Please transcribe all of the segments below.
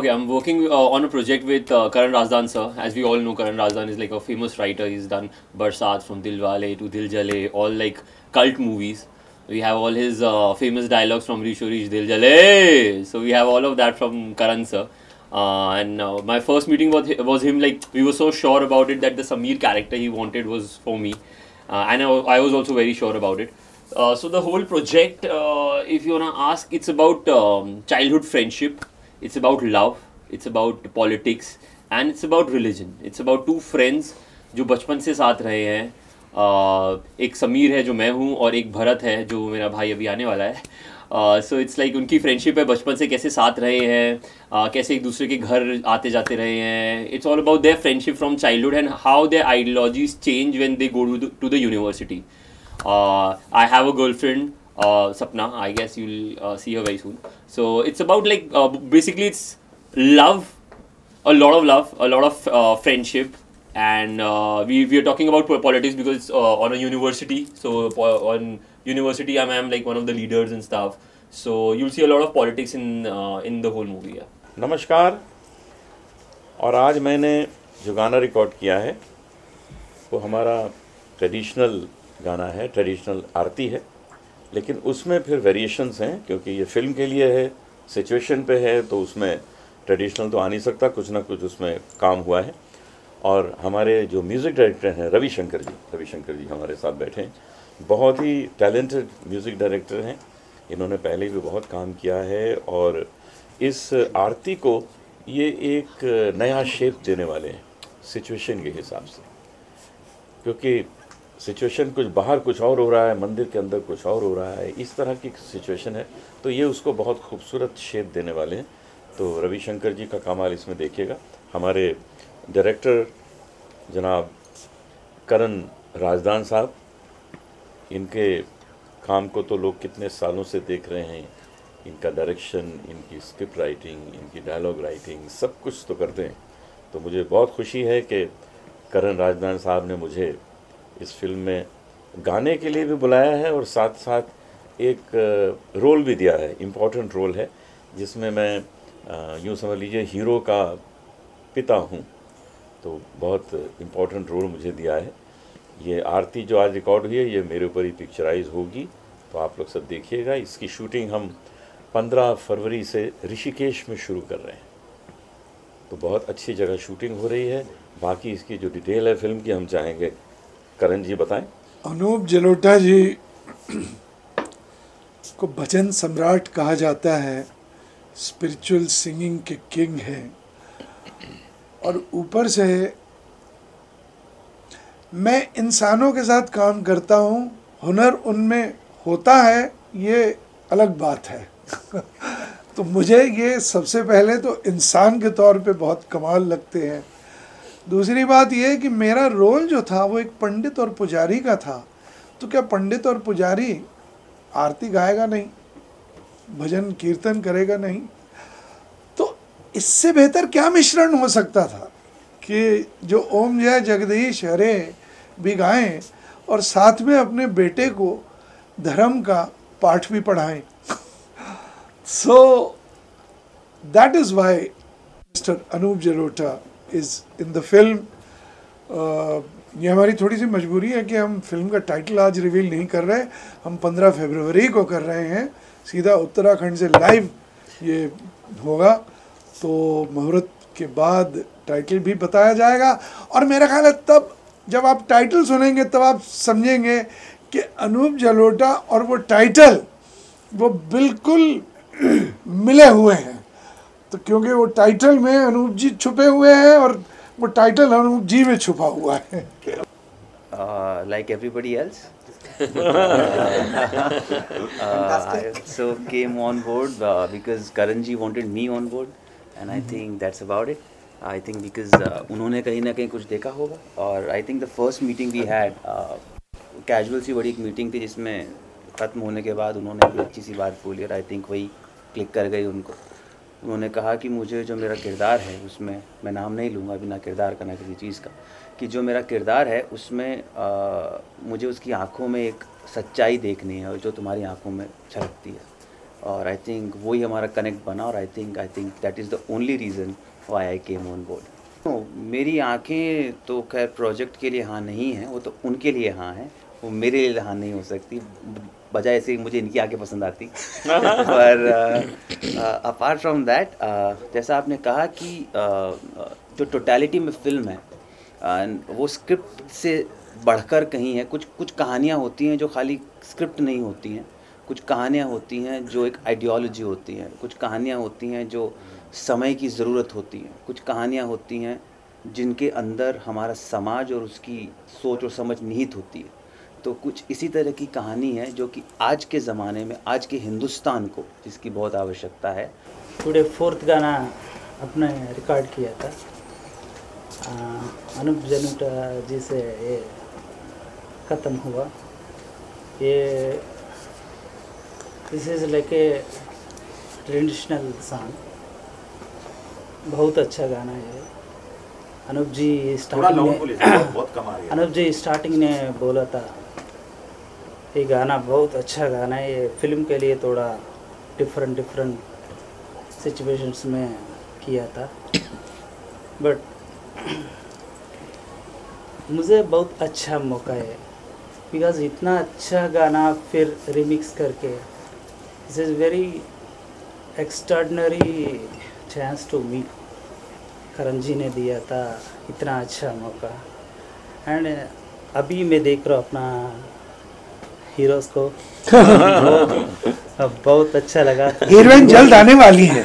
I'm working on a project with Karan Razdan sir. As we all know, Karan Razdan is like a famous writer. He's done Barsat from Dilwale to Dil Jale, all like cult movies. We have all his famous dialogues from Risho Rish Dil Jale. So we have all of that from Karan sir. And my first meeting was him. Like we were so sure about it that the Samir character he wanted was for me, and I was also very sure about it. So the whole project, if you wanna ask, it's about childhood friendship. It's about love. It's about politics, and it's about religion. It's about two friends जो बचपन से साथ रहे हैं. एक समीर है जो मैं हूँ और एक भरत है जो मेरा भाई अभी आने वाला है. सो इट्स लाइक उनकी फ्रेंडशिप है, बचपन से कैसे साथ रहे हैं, कैसे एक दूसरे के घर आते जाते रहे हैं. It's all about their friendship from childhood and how their ideologies change when they go to the university. I have a girlfriend, Sapna. I guess you'll see her very soon. So it's about like basically it's love, a lot of love, a lot of friendship, and we are talking about politics because it's on a university. So on university, I'm like one of the leaders and stuff. So you'll see a lot of politics in the whole movie. Yeah. नमस्कार. और आज मैंने जो गाना record किया है वो हमारा ट्रेडिशनल गाना है, ट्रेडिशनल आरती है, लेकिन उसमें फिर वेरिएशंस हैं क्योंकि ये फिल्म के लिए है, सिचुएशन पे है, तो उसमें ट्रेडिशनल तो आ नहीं सकता, कुछ ना कुछ उसमें काम हुआ है. और हमारे जो म्यूज़िक डायरेक्टर हैं रविशंकर जी हमारे साथ बैठे हैं. बहुत ही टैलेंटेड म्यूज़िक डायरेक्टर हैं. इन्होंने पहले भी बहुत काम किया है और इस आरती को ये एक नया शेप देने वाले हैं सिचुएशन के हिसाब से, क्योंकि सिचुएशन कुछ बाहर कुछ और हो रहा है, मंदिर के अंदर कुछ और हो रहा है, इस तरह की सिचुएशन है, तो ये उसको बहुत खूबसूरत शेप देने वाले हैं. तो रविशंकर जी का कमाल इसमें देखिएगा. हमारे डायरेक्टर जनाब करण राजदान साहब, इनके काम को तो लोग कितने सालों से देख रहे हैं. इनका डायरेक्शन, इनकी स्क्रिप्ट राइटिंग, इनकी डायलॉग राइटिंग, सब कुछ तो करते हैं. तो मुझे बहुत खुशी है कि करण राजदान साहब ने मुझे इस फिल्म में गाने के लिए भी बुलाया है और साथ साथ एक रोल भी दिया है, इम्पोर्टेंट रोल है, जिसमें मैं यूँ समझ लीजिए हीरो का पिता हूँ. तो बहुत इम्पोर्टेंट रोल मुझे दिया है. ये आरती जो आज रिकॉर्ड हुई है ये मेरे ऊपर ही पिक्चराइज होगी, तो आप लोग सब देखिएगा. इसकी शूटिंग हम 15 फरवरी से ऋषिकेश में शुरू कर रहे हैं, तो बहुत अच्छी जगह शूटिंग हो रही है. बाकी इसकी जो डिटेल है फिल्म की हम चाहेंगे करण जी बताएं. अनूप जलोटा जी को भजन सम्राट कहा जाता है, स्पिरिचुअल सिंगिंग के किंग हैं, और ऊपर से मैं इंसानों के साथ काम करता हूँ, हुनर उनमें होता है, ये अलग बात है. तो मुझे ये सबसे पहले तो इंसान के तौर पे बहुत कमाल लगते हैं. दूसरी बात ये कि मेरा रोल जो था वो एक पंडित और पुजारी का था. तो क्या पंडित और पुजारी आरती गाएगा नहीं, भजन कीर्तन करेगा नहीं? तो इससे बेहतर क्या मिश्रण हो सकता था कि जो ओम जय जगदीश हरे भी गाएं और साथ में अपने बेटे को धर्म का पाठ भी पढ़ाएं. So that is why mister Anoop Jalota is in the film. ये हमारी थोड़ी सी मजबूरी है कि हम फिल्म का टाइटल आज रिवील नहीं कर रहे. हम 15 फरवरी को कर रहे हैं, सीधा उत्तराखंड से लाइव ये होगा. तो मुहूर्त के बाद टाइटल भी बताया जाएगा. और मेरा ख्याल है तब जब आप टाइटल सुनेंगे तब आप समझेंगे कि अनूप जलोटा और वो टाइटल वो बिल्कुल मिले हुए हैं. तो क्योंकि वो टाइटल में अनूप जी छुपे हुए हैं और वो टाइटल अनूप जी में छुपा हुआ है. Like everybody else. So came on board because Karan ji wanted me on board, and I think that's about it. I think because उन्होंने कहीं ना कहीं कुछ देखा होगा, और I think the first meeting we had casual सी बड़ी एक मीटिंग थी जिसमें ख़त्म होने के बाद उन्होंने एक अच्छी सी बात बोली और I think वही क्लिक कर गई उनको. उन्होंने कहा कि मुझे जो मेरा किरदार है उसमें, मैं नाम नहीं लूँगा बिना किरदार का ना किसी चीज़ का, कि जो मेरा किरदार है उसमें मुझे उसकी आँखों में एक सच्चाई देखनी है और जो तुम्हारी आँखों में झलकती है. और आई थिंक वही हमारा कनेक्ट बना, और I think that is the only reason why I came on board. तो मेरी आंखें तो खैर प्रोजेक्ट के लिए हाँ नहीं हैं, वो तो उनके लिए हाँ हैं, वो मेरे लिए हाँ नहीं हो सकती, बजाय से मुझे इनकी आंखें पसंद आती। पर अपार्ट फ्रॉम दैट, जैसा आपने कहा कि जो टोटलिटी में फिल्म है वो स्क्रिप्ट से बढ़कर कहीं है। कुछ कहानियाँ होती हैं जो खाली स्क्रिप्ट नहीं होती हैं, कुछ कहानियाँ होती हैं जो एक आइडियोलॉजी होती हैं, कुछ कहानियाँ होती हैं जो समय की ज़रूरत होती हैं, कुछ कहानियाँ होती हैं जिनके अंदर हमारा समाज और उसकी सोच और समझ निहित होती है। तो कुछ इसी तरह की कहानी है जो कि आज के ज़माने में, आज के हिंदुस्तान को जिसकी बहुत आवश्यकता है। टुडे 4th गाना अपने रिकॉर्ड किया था अनूप जलोटा जी से, ये ख़त्म हुआ। ये this is like a traditional song, बहुत अच्छा गाना है। अनूप जी स्टार्टिंग में बोला था ये गाना बहुत अच्छा गाना है, ये फिल्म के लिए थोड़ा डिफरेंट सिचुएशंस में किया था, बट मुझे बहुत अच्छा मौका है बिकॉज़ इतना अच्छा गाना फिर रिमिक्स करके, this is very extraordinary chance to me. Karan ji ने दिया था इतना अच्छा मौका, एंड अभी मैं देख रहा हूँ अपना हीरोज़ को बहुत अच्छा लगा। हीरोइन जल्द आने वाली है।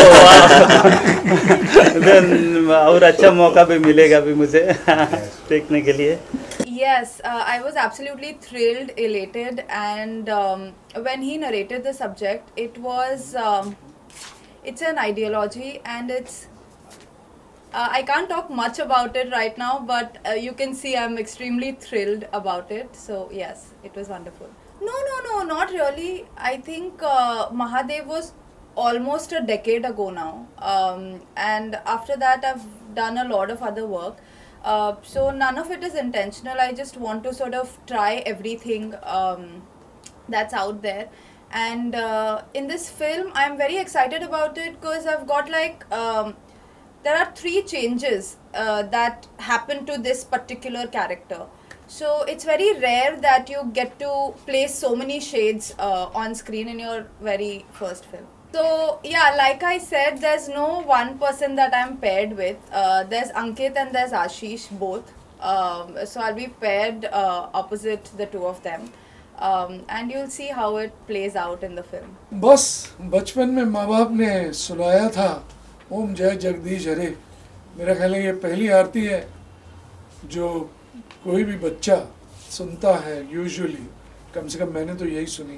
और अच्छा मौका भी मिलेगा भी मुझे देखने के लिए। Yes, I was absolutely thrilled, elated, and when he narrated the subject, it was it's an ideology, and it's I can't talk much about it right now, but you can see I'm extremely thrilled about it. So yes, it was wonderful. No, not really. I think Mahadev was almost a decade ago now, and after that I've done a lot of other work. So none of it is intentional. I just want to sort of try everything that's out there. And in this film, I'm very excited about it because I've got like there are 3 changes that happen to this particular character. So it's very rare that you get to play so many shades on screen in your very first film. So yeah, like I said, there's no one person that I'm paired with. There's Ankit and there's Ashish both. So I'll be paired opposite the two of them. And you'll see how it plays out in the film. बस बचपन में माँ बाप ने सुनाया था ओम जय जगदीश हरे। मेरा ख्याल है ये पहली आरती है जो कोई भी बच्चा सुनता है यूजुअली, कम से कम मैंने तो यही सुनी।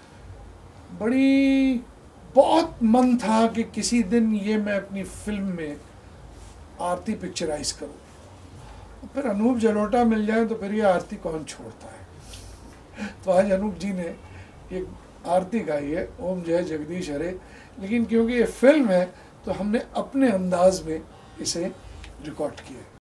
बड़ी बहुत मन था कि किसी दिन ये मैं अपनी फिल्म में आरती पिक्चराइज करूँ। फिर अनूप जलोटा मिल जाए तो फिर ये आरती कौन छोड़ता है। तो आज अनूप जी ने ये आरती गाई है ओम जय जगदीश हरे, लेकिन क्योंकि ये फिल्म है तो हमने अपने अंदाज में इसे रिकॉर्ड किया है।